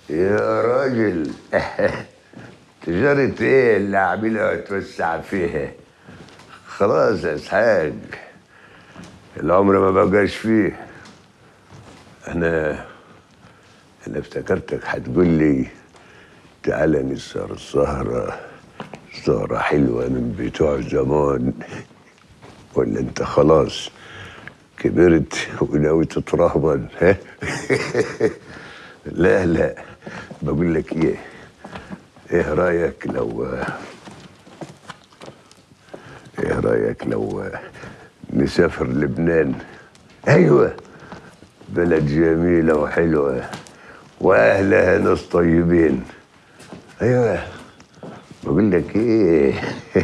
يا راجل تجارة ايه اللي عاملها وتوسع فيها؟ خلاص يا اسحاق، العمر ما بقاش فيه. انا افتكرتك هتقول لي تعالى نسهر سهرة حلوة من بتوع زمان، ولا انت خلاص كبرت وناوي تترهبن؟ ها؟ لا بقول لك ايه رايك لو نسافر لبنان؟ ايوه، بلد جميله وحلوه واهلها ناس طيبين. ايوه بقول لك ايه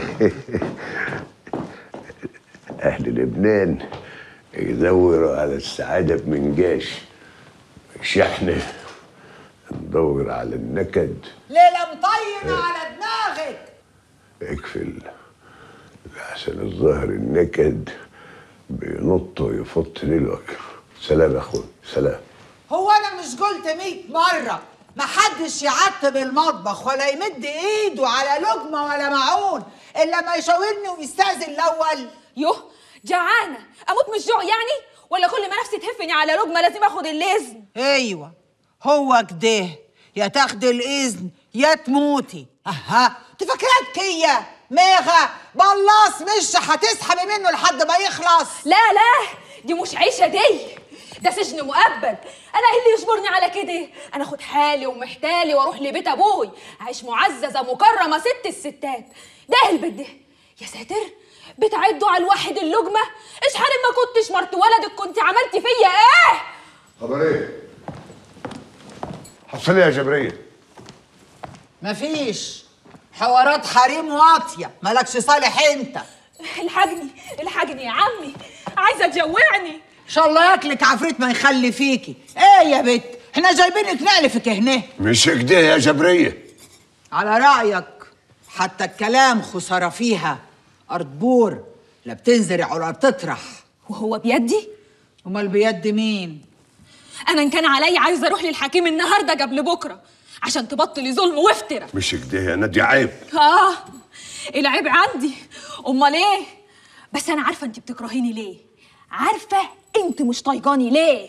اهل لبنان يدوروا على السعاده بمنجاش، مش احنا ندور على النكد. ليلة مطينة على دماغك. اقفل عشان الظاهر النكد بينط ويفط ليلك. سلام يا اخوي، سلام. هو انا مش قلت 100 مرة محدش يعتب المطبخ ولا يمد ايده على لقمة ولا معون الا ما يشاورني ويستأذن الاول؟ يوه جعانة اموت من الجوع يعني؟ ولا كل ما نفسي تهفني على لقمة لازم اخد الاذن؟ ايوه هو كده، يا تاخدي الاذن يا تموتي. اها تفكرك هي ميغة بلاص مش هتسحبي منه لحد ما يخلص. لا دي مش عيشة، ده سجن مؤبد. انا ايه اللي يجبرني على كده؟ انا اخد حالي ومحتالي واروح لبيت ابوي اعيش معززة مكرمة ست الستات. ده البيت ده يا ساتر بتعدوا على الواحد اللقمة. ايش حالي ما كنتش مرت ولدك كنت عملتي فيا ايه؟ خبر ايه؟ حصل يا جبرية؟ مفيش حوارات حريم واطية، مالكش صالح انت. الحقني يا عمي، عايزة تجوعني. ان شاء الله ياكلك عفريت ما يخلي فيكي. ايه يا بت، احنا جايبينك نعلفك هنا. مش كده يا جبرية. على رأيك حتى الكلام خسارة فيها. أرض بور لا بتنزرع ولا بتطرح. وهو بيدي؟ امال بيد مين؟ انا ان كان علي عايزه اروح للحكيم النهارده قبل بكره عشان تبطلي ظلم وافتراء. مش كده يا نادي، عيب. العيب عندي. امال ايه؟ بس انا عارفه انت بتكرهيني ليه، عارفه انت مش طايقاني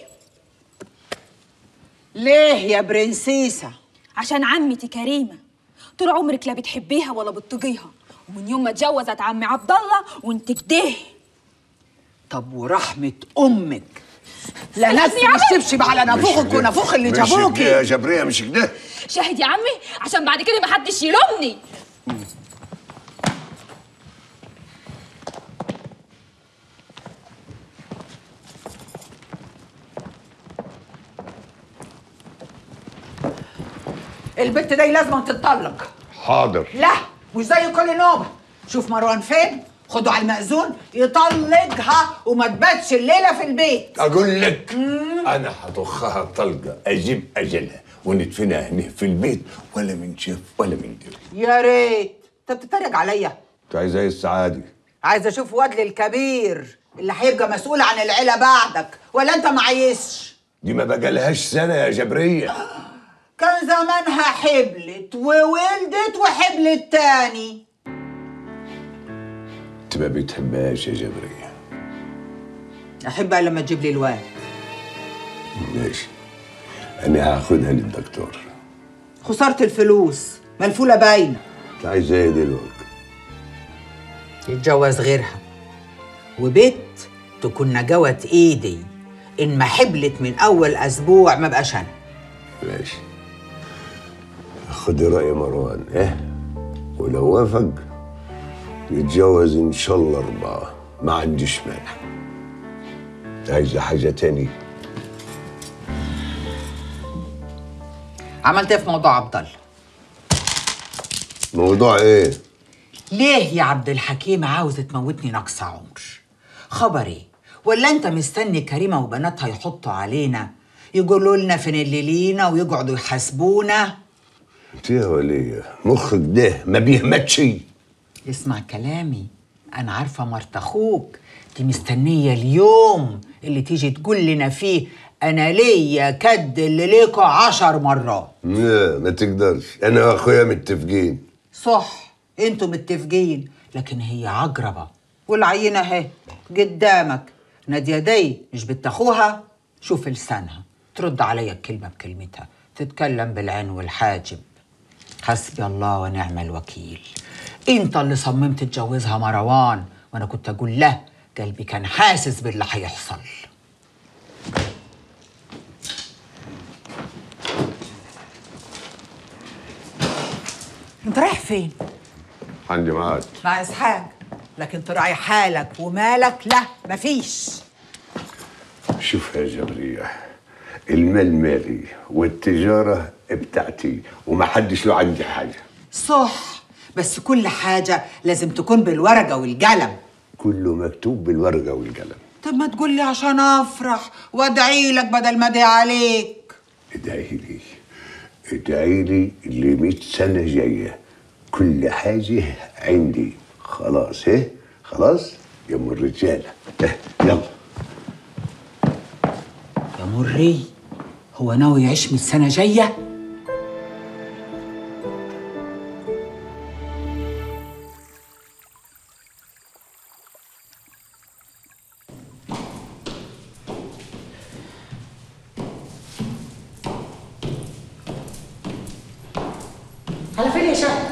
ليه يا برنسيسه؟ عشان عمتي كريمه طول عمرك لا بتحبيها ولا بتطيقيها، ومن يوم ما اتجوزت عمي عبد الله وانت كده. طب ورحمه امك لا ناس الشبشب على نافوخك ونافوخ اللي جابوكي. مش كده يا جبرية، مش كده. شاهد يا عمي عشان بعد كده محدش يلومني. البت دي لازم تتطلق. حاضر. لا مش زي كل نوبه. شوف مروان فين، خده على المأذون يطلقها وما تباتش الليله في البيت. اقول لك انا هطخها طلقه اجيب اجلها وندفنها هنا في البيت، ولا من شاف ولا من دري. يا ريت. انت بتتريق عليا؟ انت عايز ايه السعاده؟ عايز اشوف وادلي الكبير اللي هيبقى مسؤول عن العيله بعدك، ولا انت معيشش؟ دي ما بقالهاش سنه يا جبريه. كان زمانها حبلت وولدت وحبلت تاني. انت ما بتحبهاش يا جبريه. احبها لما تجيب لي الواد. ماشي، انا هاخدها للدكتور. خساره الفلوس ملفوله باينه. انت عايز ايه دلوقتي؟ يتجوز غيرها وبيت تكون نجوة ايدي. ان ما حبلت من اول اسبوع ما بقاش انا. ماشي، خدي رأي مروان ولو وافق يتجوز ان شاء الله 4، ما عنديش مانع. عايزة حاجة تاني؟ عملت ايه في موضوع عبد الله؟ موضوع ايه؟ ليه يا عبد الحكيم عاوز تموتني نقص عمر؟ خبري ولا انت مستني كريمه وبناتها يحطوا علينا يقولوا لنا فين اللي لينا ويقعدوا يحاسبونا؟ انت يا وليه مخك ده ما بيهمتش. اسمع كلامي، انا عارفه مرت اخوك دي مستنيه اليوم اللي تيجي تقول لنا فيه انا ليا كد اللي ليكوا 10 مرات. لا ما تقدرش، انا واخويا متفقين. صح، انتوا متفقين، لكن هي عجربه والعينه اهي قدامك. ناديه دي مش بنت اخوها؟ شوف لسانها ترد عليا الكلمه بكلمتها، تتكلم بالعين والحاجب. حسبي الله ونعم الوكيل. انت اللي صممت تجوزها مروان، وانا كنت اقول له قلبي كان حاسس باللي هيحصل. انت رايح فين؟ عندي ميعاد مع اسحاق، لكن تراعي حالك ومالك. لا مفيش. شوف يا جبرية، المال مالي والتجارة بتاعتي ومحدش له عندي حاجة. صح، بس كل حاجة لازم تكون بالورقة والقلم. كله مكتوب بالورقة والقلم. طب ما تقول لي عشان افرح وادعي لك بدل ما ادعي عليك. ادعي لي، ادعي لي ل100 سنة جاية كل حاجة عندي. خلاص ايه؟ خلاص يا ام الرجالة. يلا يا مري، هو ناوي يعيش 100 سنة جاية؟ على فين يا شهد؟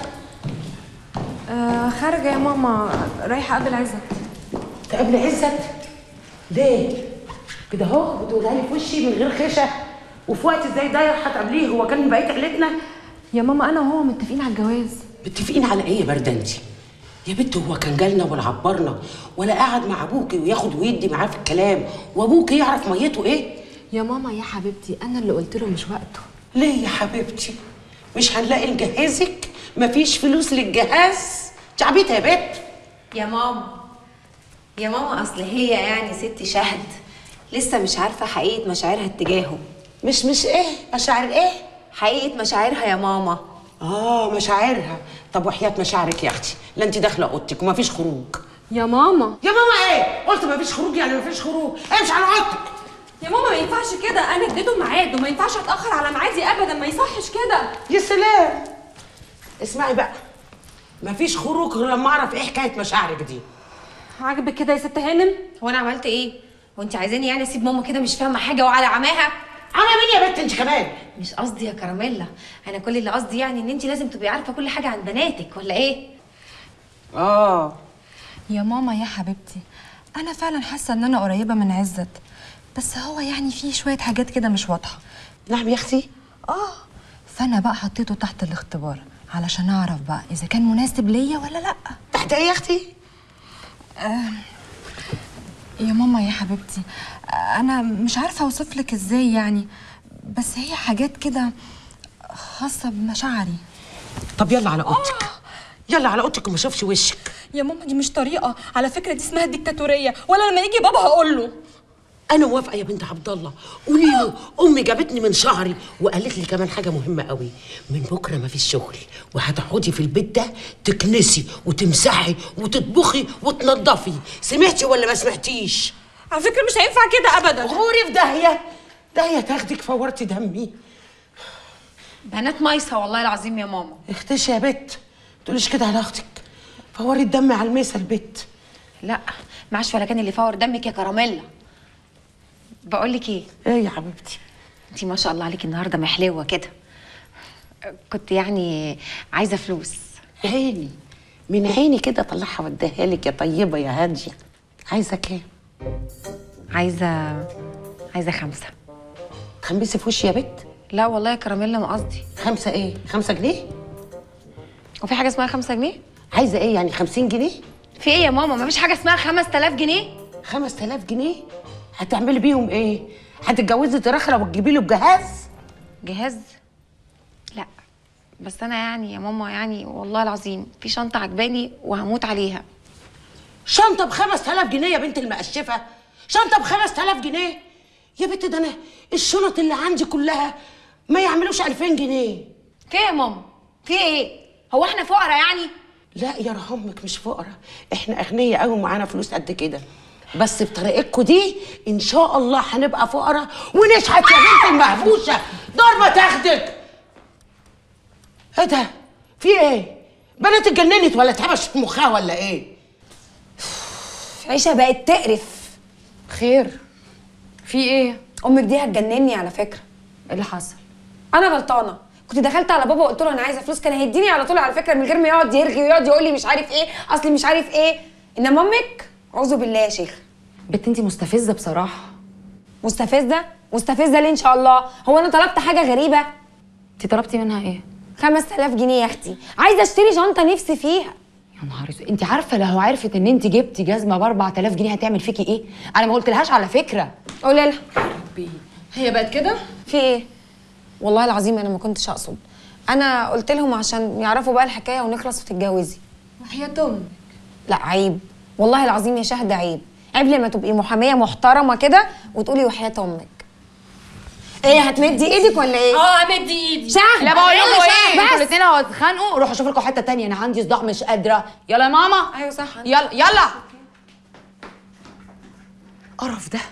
خارجه يا ماما، رايحه اقابل عزت. تقابل عزت؟ ليه؟ كده اهو بتقولها لي في وشي من غير خشه، وفي وقت زي ده هتقابليه؟ هو كان من بقيه عيلتنا؟ يا ماما انا وهو متفقين على الجواز. متفقين على ايه يا بردنتي؟ يا بنت هو كان جالنا ولا عبرنا ولا قعد مع ابوكي وياخد ويدي معاه في الكلام، وابوكي يعرف ميته ايه؟ يا ماما يا حبيبتي انا اللي قلت له مش وقته. ليه يا حبيبتي؟ مش هنلاقي نجهزك؟ مفيش فلوس للجهاز؟ تعبيطه يا بنت. يا ماما اصل هي يعني ست شهد لسه مش عارفه حقيقه مشاعرها اتجاهه. مش ايه؟ مشاعر ايه؟ حقيقه مشاعرها يا ماما. مشاعرها. طب وحياة مشاعرك يا اختي، لا انت داخله اوضتك ومفيش خروج. يا ماما ايه؟ قلت مفيش خروج يعني مفيش خروج، امشي على اوضتك. يا ماما ما ينفعش كده، انا اديته ميعاد وما ينفعش اتاخر على ميعادي ابدا، ما يصحش كده. يا سلام. اسمعي بقى، مفيش خروج غير لما اعرف ايه حكايه مشاعرك دي. عاجبك كده يا ست هانم؟ هو انا عملت ايه؟ هو انت عايزاني يعني اسيب ماما كده مش فاهمه حاجه وعلى عماها؟ انا مين يا بنت انت كمان؟ مش قصدي يا كراميلا، انا كل اللي قصدي يعني ان انت لازم تبقي عارفه كل حاجه عن بناتك، ولا ايه؟ يا ماما يا حبيبتي انا فعلا حاسه ان انا قريبه من عزت، بس هو يعني في شويه حاجات كده مش واضحه. نعم يا اختي. فانا بقى حطيته تحت الاختبار علشان اعرف بقى اذا كان مناسب ليا ولا لا. تحت ايه يا اختي؟ يا ماما يا حبيبتي انا مش عارفه اوصف لك ازاي يعني، بس هي حاجات كده خاصه بمشاعري. طب يلا على اوضتك. يلا على اوضتك وما اشوفش وشك. يا ماما دي مش طريقه، على فكره دي اسمها ديكتاتوريه، ولا لما يجي بابا هقول له. انا موافقه يا بنت عبد الله، قولي له امي جابتني من شهري وقالت لي كمان حاجه مهمه قوي، من بكره ما فيش شغل وهتقعدي في البيت ده تكنسي وتمسحي وتطبخي وتنضفي. سمعتي ولا ما سمعتيش؟ على فكره مش هينفع كده ابدا. غوري في داهيه تاخدك، فورتي دمي. بنات مايسه والله العظيم يا ماما. اختشي يا بت، تقوليش كده على اختك، فوري الدم على الميسه البت. لا معاش ولا كان اللي فور دمك يا كراميلا. بقول لك ايه يا حبيبتي؟ انتي ما شاء الله عليكي النهارده محلوه كده. كنت يعني عايزه فلوس. عيني من عيني كده طلعها واديها لك يا طيبه يا هاديه. عايزه كام؟ عايزه 5. تخمسي في وشي يا بت؟ لا والله يا كراميلا ما قصدي. 5 ايه؟ 5 جنيه؟ وفي حاجه اسمها 5 جنيه؟ عايزه ايه يعني 50 جنيه؟ في ايه يا ماما؟ ما فيش حاجه اسمها 5000 جنيه. 5000 جنيه؟ هتعملي بيهم ايه؟ هتتجوزي ترخره وتجيبي له بجهاز؟ جهاز؟ لا بس انا يعني يا ماما يعني والله العظيم في شنطه عجباني وهموت عليها. شنطه ب 5000 جنيه يا بنت المقشفه؟ شنطه ب 5000 جنيه؟ يا بنت ده انا الشنط اللي عندي كلها ما يعملوش 2000 جنيه. في ايه يا ماما؟ في ايه؟ هو احنا فقراء يعني؟ لا يا رحمك مش فقراء، احنا اغنياء قوي ومعانا فلوس قد كده. بس بطريقتكم دي ان شاء الله هنبقى فقراء ونشحت يا بنت المهبوشه. ضربه تاخدك. ايه ده؟ في ايه؟ بنات اتجننت ولا اتهبشت مخها ولا ايه؟ عيشه بقت تقرف. خير؟ في ايه؟ امك دي هتجنني على فكره. ايه اللي حصل؟ انا غلطانه، كنت دخلت على بابا وقلت له انا عايزه فلوس، كان هيديني على طول على فكره من غير ما يقعد يرغي ويقعد يقول لي مش عارف ايه اصلي مش عارف ايه. انما امك اعوذ بالله يا شيخ. بنت انتي مستفزه بصراحه. مستفزه؟ مستفزه ليه ان شاء الله؟ هو انا طلبت حاجه غريبه؟ انتي طلبتي منها ايه؟ 5000 جنيه يا اختي، عايزه اشتري شنطه نفسي فيها. يا نهار اسود، انت عارفه لو عرفت ان انت جبتي جزمه ب 4000 جنيه هتعمل فيكي ايه؟ انا ما قلتلهاش على فكره. قولي لها. هي بقت كده؟ في ايه؟ والله العظيم انا ما كنتش اقصد، انا قلت لهم عشان يعرفوا بقى الحكايه ونخلص وتتجوزي. وحياة امك. لا عيب، والله العظيم يا شهد عيب، عيب لما تبقي محاميه محترمه كده وتقولي وحياه امك. ايه هتمدي ايدك ولا ايه؟ همدي ايدي. شهد لا بقول لكم ايه؟ انتوا بس الاثنين لو هتتخانقوا روحوا شوفوا لكم حته تانية، انا عندي صداع مش قادره. يلا يا ماما. ايوه صح. يلا يلا. قرف ده.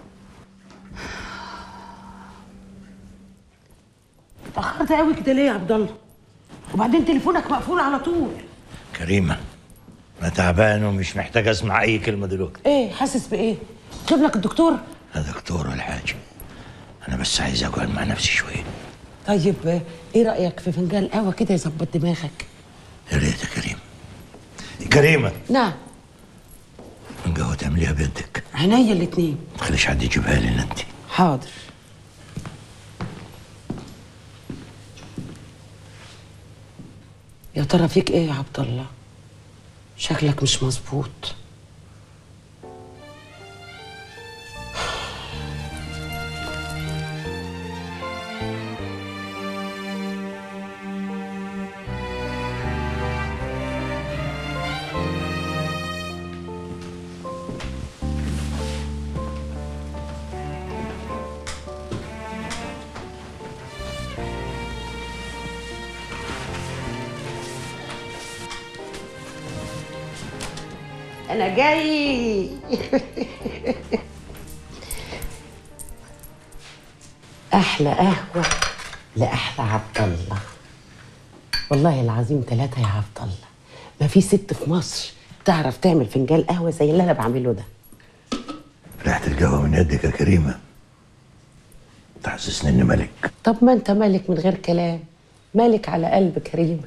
اتأخرت قوي كده ليه يا عبد الله؟ وبعدين تليفونك مقفول على طول. كريمة أنا تعبان ومش محتاج أسمع أي كلمة دلوقتي. ايه حاسس بايه؟ جيب لك الدكتور؟ لا دكتور ولا حاجة، أنا بس عايز أقعد مع نفسي شوية. طيب ايه رأيك في فنجان قهوة كده يظبط دماغك؟ يا ريت يا كريمة. كريمة نعم. القهوة تعمليها بيدك. عينيا الاتنين. ما تخليش حد يجيبها لي أنت. حاضر. يا ترى فيك ايه يا عبد الله؟ شكلك مش مظبوط. أنا جاي. أحلى قهوة لأحلى عبد الله. والله العظيم 3 يا عبد الله، ما في ست في مصر تعرف تعمل فنجان قهوة زي اللي أنا بعمله ده. ريحة القهوة من يدك يا كريمة تحسسني إني ملك. طب ما أنت ملك من غير كلام، ملك على قلب كريمة.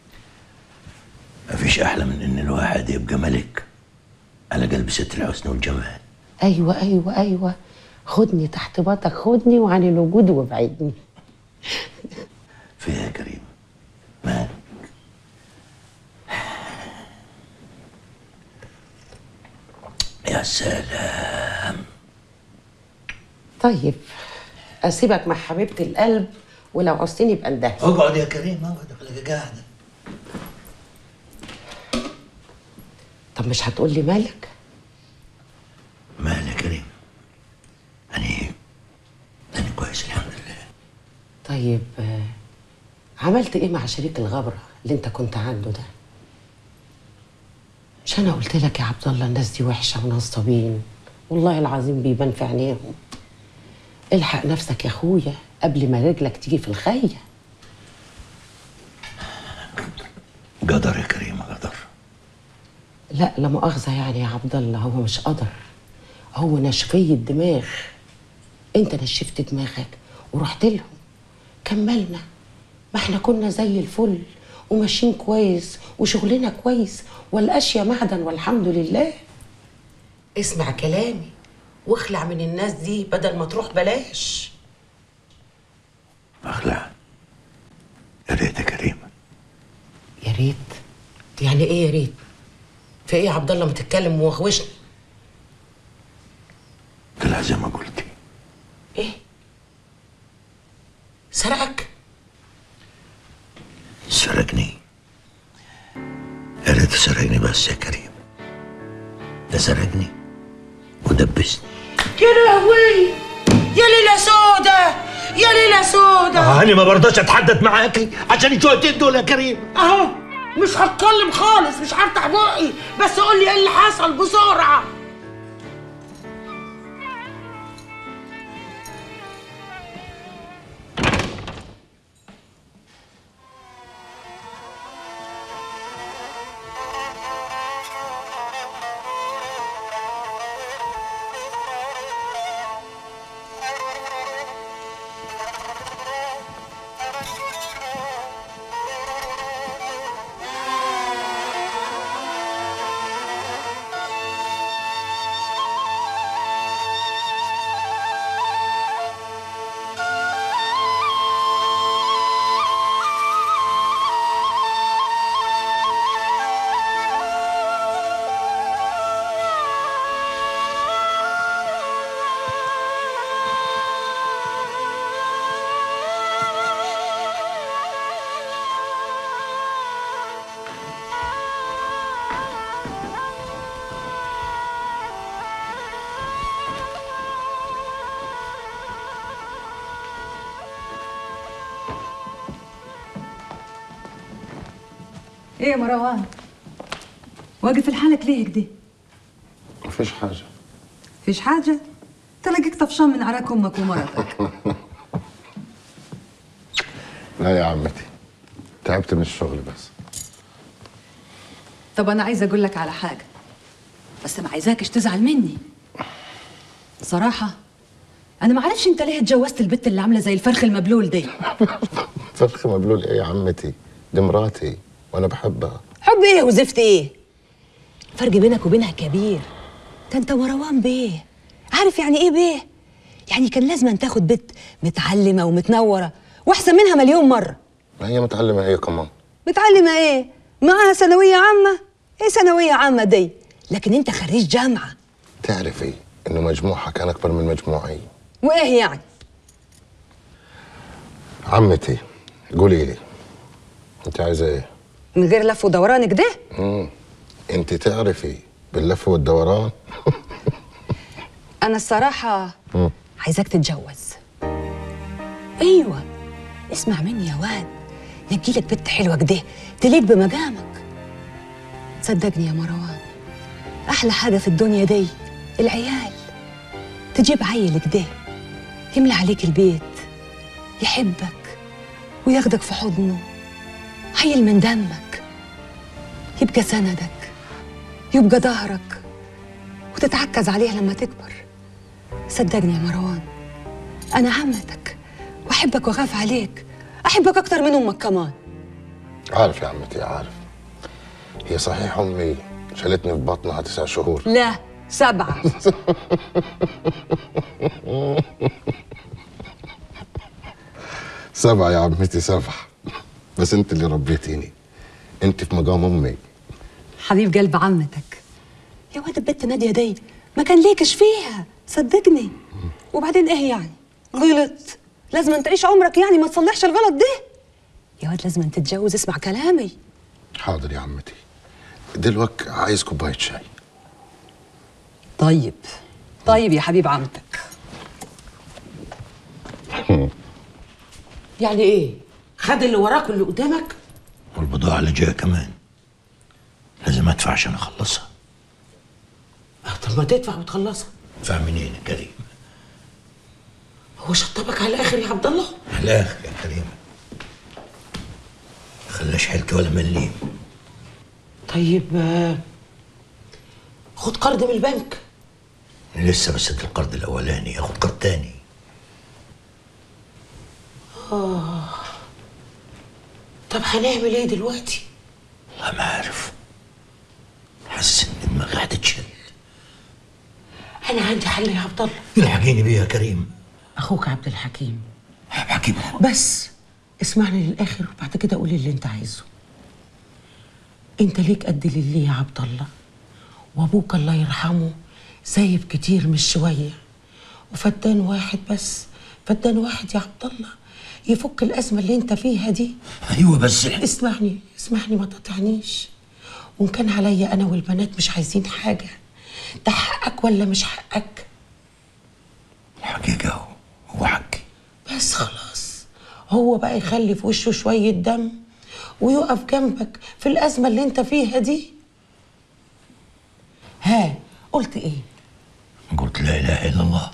مفيش أحلى من إن الواحد يبقى ملك على قلب ست الحسن والجمال. أيوة أيوة أيوة، خدني تحت باطك، خدني وعن الوجود وابعدني. فيها يا كريمة مالك؟ يا سلام. طيب أسيبك مع حبيبة القلب، ولو عوزتني يبقى اندهلي. اقعد يا كريم اقعد، خليك قاعدة. طب مش هتقولي مالك؟ مال يا كريم؟ أنا كويس الحمد لله. طيب عملت ايه مع شريك الغبرة اللي انت كنت عنده ده؟ مش انا قلت لك يا عبد الله الناس دي وحشة ونصابين، والله العظيم بيبان في عينيهم. الحق نفسك يا اخويا قبل ما رجلك تيجي في الخية. قدر يا كريم قدر. لا لا مؤاخذة يعني يا عبد الله، هو مش قدر، هو نشفية دماغ. انت نشفت دماغك ورحت لهم، كملنا. ما احنا كنا زي الفل وماشيين كويس وشغلنا كويس والاشياء معدن والحمد لله. اسمع كلامي واخلع من الناس دي بدل ما تروح بلاش. اخلع؟ يا ريت يا كريم. يا ريت؟ يعني ايه يا ريت؟ في ايه يا عبد الله ما تتكلم ووغوشني؟ طلع زي ما قلتي. ايه؟ سرقك؟ سرقني؟ يا ريت سرقني بس يا كريم، ده سرقني ودبسني. يا لهوي، يا ليلة سودة، يا ليلة سودة. أنا ما برضاش أتحدث معاكي عشان الشويتين دول يا كريم. أهو مش هتكلم خالص، مش هفتح بقي، بس قول لي إيه اللي حصل بسرعة. ايه يا مروان؟ واقف لحالك ليه كده؟ مفيش حاجة. فيش حاجة؟ تلاقيك طفشان من عراك امك ومرتك. لا يا عمتي، تعبت من الشغل بس. طب انا عايزه اقول لك على حاجه، بس ما عايزاكش تزعل مني. صراحه انا ما اعرفش انت ليه اتجوزت البت اللي عامله زي الفرخ المبلول دي. فرخ مبلول ايه يا عمتي؟ دي مراتي وانا بحبها. حب ايه وزفت ايه؟ الفرق بينك وبينها كبير. ده انت مروان بيه، عارف يعني ايه بيه؟ يعني كان لازم أن تاخد بنت متعلمه ومتنوره واحسن منها مليون مره. ما هي متعلمة هي كمان. متعلمه ايه؟ معاها ثانويه عامه؟ ايه ثانويه عامه دي؟ لكن انت خريج جامعه. تعرفي انه مجموعها كان اكبر من مجموعي. وايه يعني؟ عمتي قولي لي، انت عايزه ايه؟ من غير لف ودوران كده؟ انت تعرفي باللف والدوران. انا الصراحه عايزاك تتجوز. ايوه اسمع مني يا واد، نجيلك بنت حلوه كده تليق بمقامك. صدقني يا مروان، احلى حاجه في الدنيا دي العيال. تجيب عيل كده يملى عليك البيت، يحبك وياخدك في حضنه، عيل من دمك، يبقى سندك، يبقى ظهرك، وتتعكز عليه لما تكبر. صدقني يا مروان، انا عمتك واحبك واخاف عليك، احبك اكتر من امك كمان. عارف يا عمتي عارف. هي صحيح امي شالتني في بطنها 9 شهور. لا 7. 7 يا عمتي 7، بس انت اللي ربيتيني، انت في مقام امي. حبيب قلب عمتك يا واد، البت ناديه دي ما كان ليكش فيها صدقني. وبعدين ايه يعني؟ غلط لازم أن تعيش عمرك يعني ما تصلحش الغلط ده يا واد. لازم أن تتجوز، اسمع كلامي. حاضر يا عمتي، دلوقتي عايز كوبايه شاي. طيب طيب يا حبيب عمتك. يعني ايه؟ خد اللي وراك واللي قدامك؟ والبضاعة اللي جاية كمان لازم ادفع عشان اخلصها. طب ما تدفع وتخلصها. ادفع منين يا كريم؟ هو شطبك على الاخر يا عبد الله؟ على الاخر يا كريم، خلاش حيلتي ولا مليم. طيب خد قرض من البنك. لسه بسد القرض الاولاني، اخد قرض تاني. طب هنعمل ايه دلوقتي؟ والله ما عارف، حاسس ان دماغي هتتشل. انا عندي حل يا عبد الله. الحقيني بيه يا كريم. اخوك عبد الحكيم. عبد الحكيم بس اسمعني للاخر وبعد كده قولي اللي انت عايزه. انت ليك قد للي يا عبد الله، وابوك الله يرحمه سايب كتير مش شويه، وفدان واحد بس، فدان واحد يا عبد الله يفك الازمه اللي انت فيها دي. ايوه بس اسمعني ما تقطعنيش. وان كان عليا انا والبنات مش عايزين حاجه، ده حقك ولا مش حقك؟ الحقيقه هو حقي. بس خلاص، هو بقى يخلي في وشه شويه دم ويقف جنبك في الازمه اللي انت فيها دي. ها قلت ايه؟ قلت لا اله الا الله.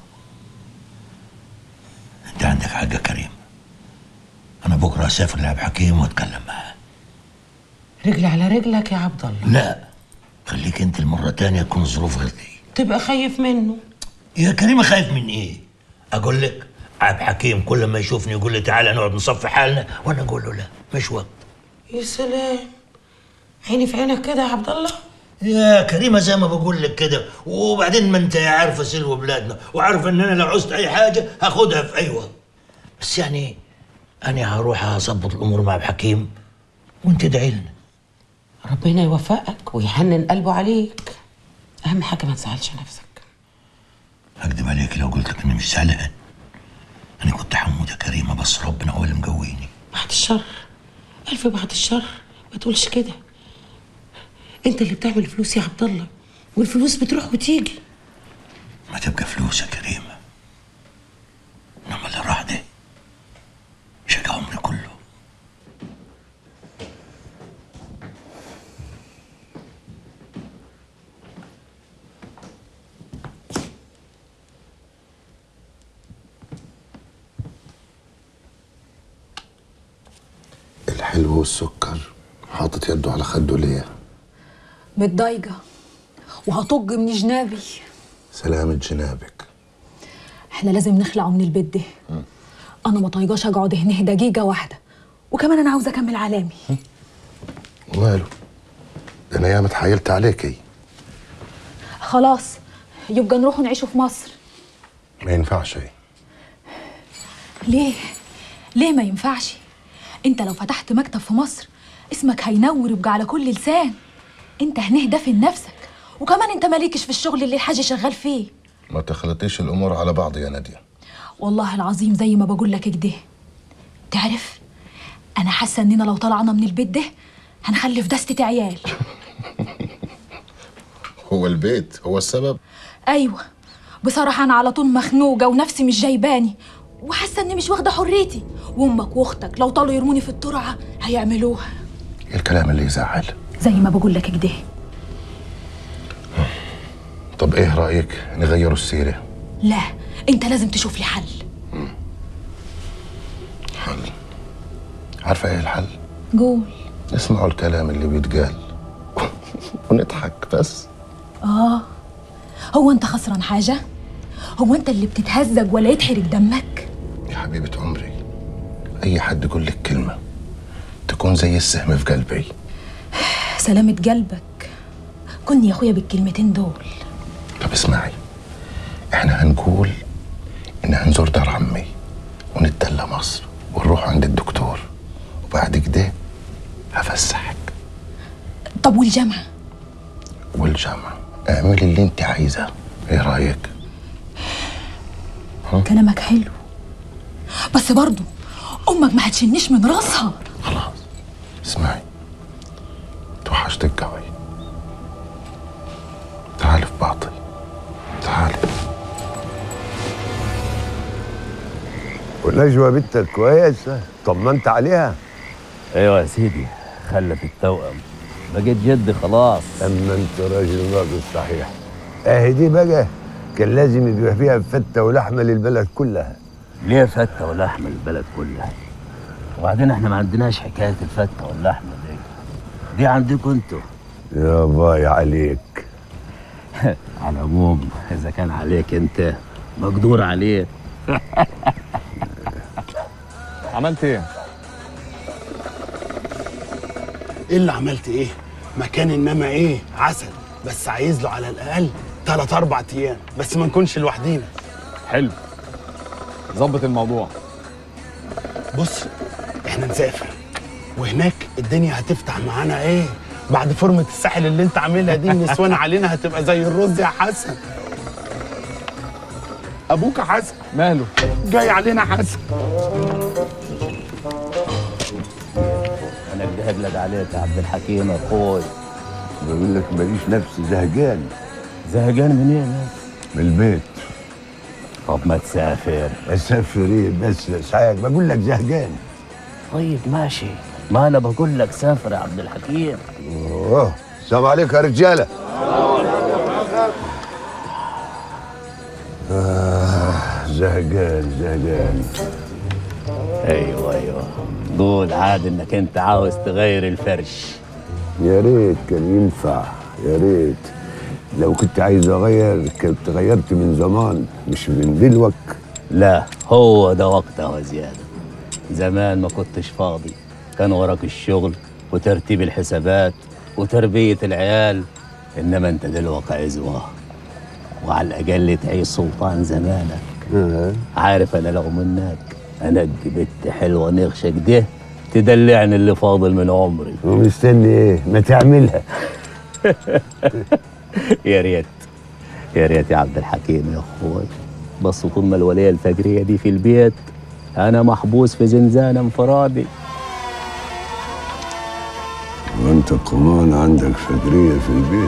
انت عندك حق يا كريم، انا بكره اسافر لعب حكيم واتكلم معاه. رجلي على رجلك يا عبد الله. لا خليك انت المره تانية تكون الظروف غير دي. تبقى خايف منه يا كريم خايف من ايه؟ اقول لك عبد حكيم كل ما يشوفني يقول لي تعالى نقعد نصفي حالنا، وانا اقول له لا مش وقت. يا سلام، عيني في عينك كده يا عبد الله. يا كريمه زي ما بقول لك كده، وبعدين ما انت عارفه سلوى بلادنا وعارفه ان انا لو عوزت اي حاجه هاخدها في اي وقت. بس يعني انا هروح اظبط الامور مع عبد الحكيم وانت ادعي لنا. ربنا يوفقك ويحنن قلبه عليك. اهم حاجه ما تزعلش نفسك. هكدب عليك لو قلت لك اني مش زعلان. انا كنت حمود يا كريمه، بس ربنا هو اللي مقويني. بعد الشر، الف بعد الشر، ما تقولش كده. انت اللي بتعمل فلوس يا عبد الله، والفلوس بتروح وتيجي. ما تبقى فلوس يا كريمه، انما اللي راح ده شقى عمري كله. الحلو والسكر حاطط يده على خده ليه؟ متضايقه وهطج من جنابي. سلامة جنابك. احنا لازم نخلعه من البيت ده. انا ما طايقاش اقعد هنا دقيقه واحده، وكمان انا عاوزه اكمل علامي. وماله؟ ده انا ياما اتحايلت عليكي. خلاص يبقى نروح نعيشوا في مصر. ما ينفعش. ليه ما ينفعش؟ انت لو فتحت مكتب في مصر اسمك هينور يبقى على كل لسان. انت هنا دافن نفسك، وكمان انت مالكش في الشغل اللي الحاج شغال فيه. ما تخلطيش الامور على بعض يا ناديه. والله العظيم زي ما بقول لك كده. تعرف انا حاسه اننا لو طلعنا من البيت ده هنخلف دستة عيال. هو البيت هو السبب؟ ايوه بصراحه انا على طول مخنوقه ونفسي مش جايباني، وحاسه اني مش واخده حريتي، وامك واختك لو طالوا يرموني في الترعه هيعملوها. ايه الكلام اللي يزعل؟ زي ما بقول لك كده. طب ايه رايك نغيروا السيره؟ لا انت لازم تشوف لي حل. حل؟ عارفه ايه الحل؟ قول. اسمعوا الكلام اللي بيتقال ونضحك بس. هو انت خسران حاجه؟ هو انت اللي بتتهزج ولا يتحرق دمك؟ يا حبيبه عمري، اي حد يقول لك كلمه تكون زي السهم في قلبي. سلامة قلبك. كن يا اخويا بالكلمتين دول. طب اسمعي، احنا هنقول ان هنزور دار عمي ونتدلى مصر ونروح عند الدكتور، وبعد كده هفسحك. طب والجامعة؟ والجامعة اعملي اللي انت عايزاه. ايه رايك؟ كلامك حلو، بس برضو امك ما هتشنيش من راسها. خلاص اسمعي، توحشتك قوي. تعالي في باطل، تعالي. ونجوى بنتك كويسة؟ طمنت عليها؟ ايوه يا سيدي، خلف التوأم، بقيت جدي خلاص. اما انت راجل ناقص صحيح. اهي دي بقى كان لازم يبقى فيها فتة ولحمة للبلد كلها. ليه فتة ولحمة للبلد كلها؟ وبعدين احنا ما عندناش حكاية الفتة واللحمة دي عندكم انتوا. يا باي عليك. على العموم اذا كان عليك انت مقدور عليه. عملت ايه؟ ايه اللي عملت ايه؟ مكان انما ايه؟ عسل، بس عايز له على الاقل 3-4 ايام، بس ما نكونش لوحدينا. حلو، ظبط الموضوع. بص احنا نسافر، وهناك الدنيا هتفتح معانا ايه؟ بعد فورمة الساحل اللي انت عاملها دي النسوان علينا هتبقى زي الرز يا حسن. ابوك يا حسن ماله؟ جاي علينا حسن. انا بدي اقلق عليك يا عبد الحكيم يا اخوي. بقول لك ماليش نفسي زهقان. زهقان منين؟ من البيت. طب ما تسافر. اسافر ايه بس ساعات؟ بقول لك زهقان. طيب ماشي، ما انا بقول لك سافر يا عبد الحكيم. السلام عليكم يا رجاله. زهقان. ايوه قول عاد انك انت عاوز تغير الفرش. يا ريت كان ينفع، يا ريت. لو كنت عايز اغير كنت غيرت من زمان، مش من دلوقتي. لا هو ده وقتها وزياده. زمان ما كنتش فاضي، كان وراك الشغل وترتيب الحسابات وتربيه العيال، انما انت دلوقتي عزوه، وعلى الاقل تعيش سلطان زمانك. عارف انا لو منك انقي بنت حلوه نغشه كده تدلعني اللي فاضل من عمري. ومستني ايه؟ ما تعملها. يا ريت يا عبد الحكيم يا اخوي، بس طول ما الوليه الفجريه دي في البيت انا محبوس في زنزانه انفرادي. وانت كمان عندك فجريه في البيت.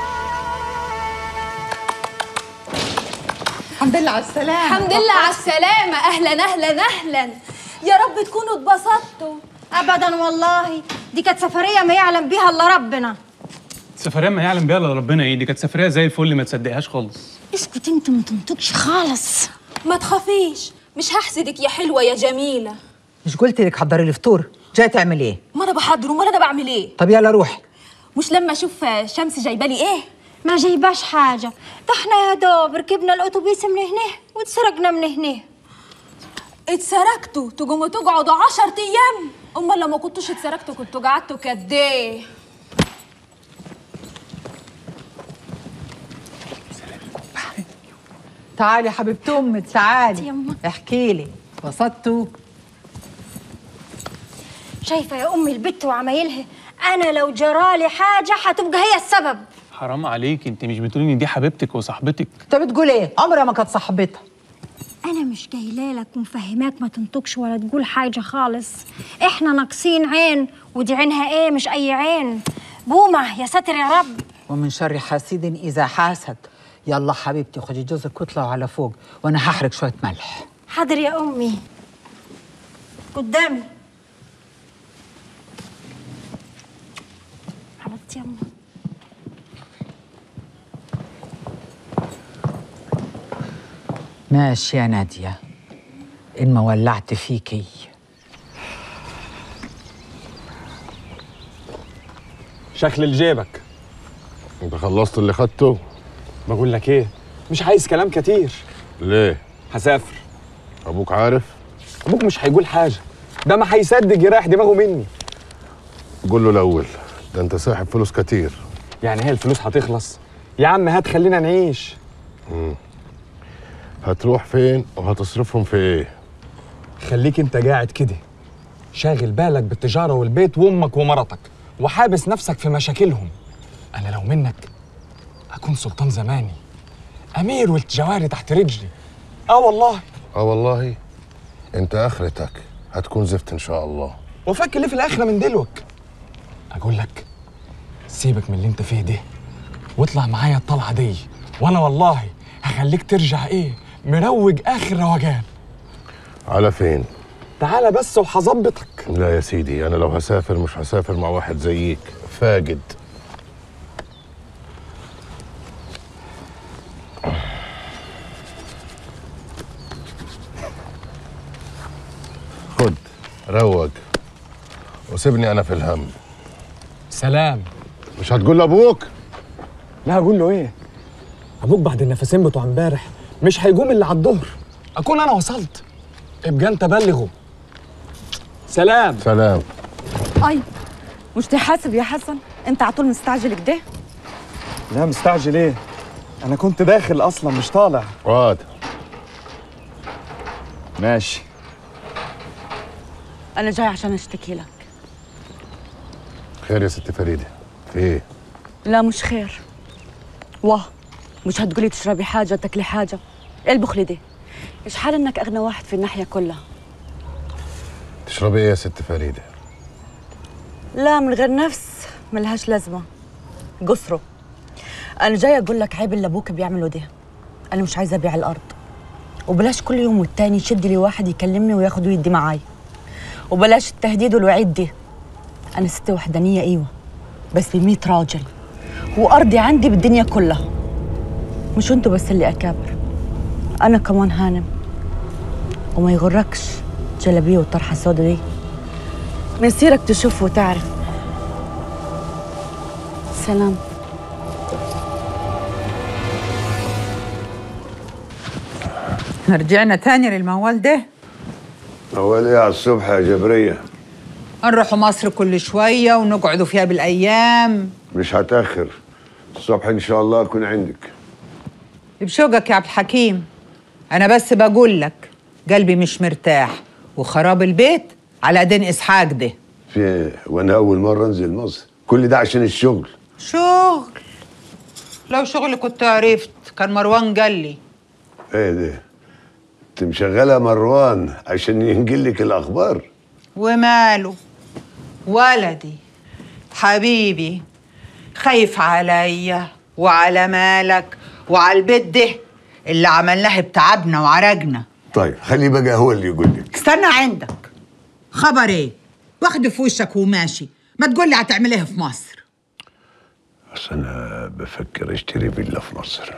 الحمد لله على السلامة. الحمد لله على السلامة. أهلا. يا رب تكونوا اتبسطتوا. أبدا والله، دي كانت سفرية ما يعلم بيها إلا ربنا. سفرية ما يعلم بيها إلا ربنا إيه؟ دي كانت سفرية زي الفل، ما تصدقهاش خالص. اسكت أنت، ما تنطقش خالص. ما تخافيش، مش هحسدك يا حلوة يا جميلة. مش قلت لك حضري الفطور؟ جاي تعمل ايه؟ ما انا بحضر، امال انا بعمل ايه؟ طب يلا روحي. مش لما اشوف شمس جايبالي ايه؟ ما جايباش حاجة، ده احنا يا دوب ركبنا الأتوبيس من هنا واتسرقنا من هنا. اتسرقتوا تقوموا تقعدوا 10 أيام؟ امال لما كنتوش اتسرقتوا كنتوا قعدتوا قد ايه؟ تعالي يا حبيبة أمي تعالي احكي لي وصلتوا؟ شايفة يا أمي البت وعمايلها، أنا لو جرالي حاجة هتبقى هي السبب. حرام عليك، انت مش بتقولي ان دي حبيبتك وصاحبتك؟ انت بتقول ايه؟ عمرها ما كانت صاحبتها. أنا مش جايلة لك ومفهماك ما تنطقش ولا تقول حاجة خالص. إحنا ناقصين عين، ودي عينها إيه مش أي عين. بومة يا ساتر يا رب. ومن شر حاسد إذا حاسد. يلا حبيبتي خدي جوزك واطلعوا على فوق وأنا هحرق شوية ملح. حاضر يا أمي. قدامي. حبيبتي يما. ماشي يا نادية، إن ما ولعت فيكي. شكل لجيبك. انت خلصت اللي خدته؟ بقول لك ايه، مش عايز كلام كتير. ليه؟ هسافر. ابوك عارف؟ ابوك مش هيقول حاجه، ده ما هيصدق يريح دماغه مني. قول له الاول، ده انت ساحب فلوس كتير. يعني هي الفلوس هتخلص؟ يا عم هات خلينا نعيش. هتروح فين وهتصرفهم في ايه؟ خليك انت قاعد كده شاغل بالك بالتجاره والبيت وامك ومرتك وحابس نفسك في مشاكلهم. انا لو منك اكون سلطان زماني، امير والجواري تحت رجلي. والله. والله انت اخرتك هتكون زفت ان شاء الله. وفاكر ليه في الاخره من دلوك؟ اقول لك سيبك من اللي انت فيه ده واطلع معايا الطلعه دي، وانا والله هخليك ترجع مروج اخر روجان. على فين؟ تعالى بس وهظبطك. لا يا سيدي، انا لو هسافر مش هسافر مع واحد زيك فاجد. خد روج وسيبني انا في الهم. سلام. مش هتقول لابوك؟ لا هقول له ايه؟ ابوك بعد النفسين بتوع امبارح مش هيقوم الا على الظهر، اكون انا وصلت. ابقى انت بلغه. سلام. سلام. اي مش تحاسب يا حسن، انت على طول مستعجل كده؟ لا مستعجل ايه؟ انا كنت داخل اصلا مش طالع. واد ماشي. انا جاي عشان اشتكي لك. خير يا ست فريده؟ في ايه؟ لا مش خير. واه مش هتقولي تشربي حاجه تاكلي حاجه؟ ايه البخل ده؟ ايش حال انك اغنى واحد في الناحيه كلها؟ تشربي ايه يا ست فريده؟ لا من غير نفس ملهاش لازمه. قصره. انا جاي اقول لك عيب اللي ابوك بيعمله ده. انا مش عايزه ابيع الارض، وبلاش كل يوم والتاني يشد لي واحد يكلمني وياخد ويدي معايا، وبلاش التهديد والوعيد دي. انا ست وحدانيه ايوه، بس ب100 راجل، وارضي عندي بالدنيا كلها. مش انتوا بس اللي اكابر، انا كمان هانم. وما يغركش جلابيه والطرحه السودا دي، مسيرك تشوف وتعرف. سلام. رجعنا تاني للموال ده. موال ايه على الصبح يا جبرية؟ نروحوا مصر كل شوية ونقعدوا فيها بالأيام. مش هتأخر، الصبح إن شاء الله أكون عندك. بشوقك يا عبد الحكيم، أنا بس بقول لك قلبي مش مرتاح، وخراب البيت على دين إسحاق ده. في إيه؟ وأنا أول مرة أنزل مصر، كل ده عشان الشغل. شغل؟ لو شغل كنت عرفت، كان مروان قال لي. إيه ده؟ أنت مشغلة مروان عشان ينقل لك الأخبار؟ وماله؟ ولدي حبيبي خايف عليا وعلى مالك وعلى البيت ده اللي عملناه بتعبنا وعرجنا. طيب خليه بقى هو اللي يقول لك. استنى عندك. خبر ايه؟ واخد في وشك وماشي، ما تقول لي هتعمل ايه في مصر؟ بس أنا بفكر أشتري فيلا في مصر.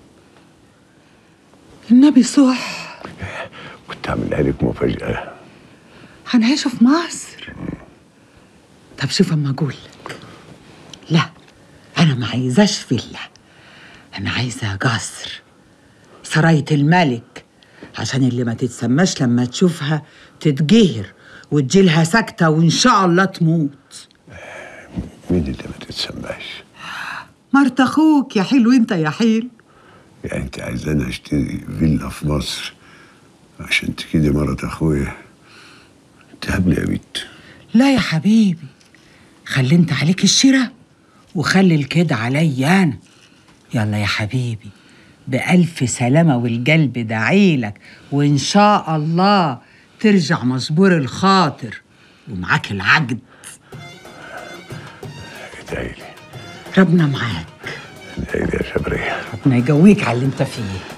النبي صح. كنت هعملها لك مفاجأة. هنعيشوا في مصر؟ طب شوف اما اقول لك، لا انا ما عايزاش فيلا، انا عايزه قصر، سرايه الملك، عشان اللي ما تتسماش لما تشوفها تتقهر وتجيلها سكته وان شاء الله تموت. مين اللي ما تتسماش؟ مرت اخوك يا حلو انت يا حلو. يعني انت عايزاني اشتري فيلا في مصر عشان تكيدي مرات اخويا؟ تهبلي يا بنت. لا يا حبيبي، خلي انت عليك الشراء وخلي الكيد عليا انا. يلا يا حبيبي، بألف سلامة والقلب داعيلك، وإن شاء الله ترجع مجبور الخاطر ومعاك العقد. ادعيلي. ربنا معاك. ادعيلي يا شبرية. ربنا يقويك على اللي انت فيه.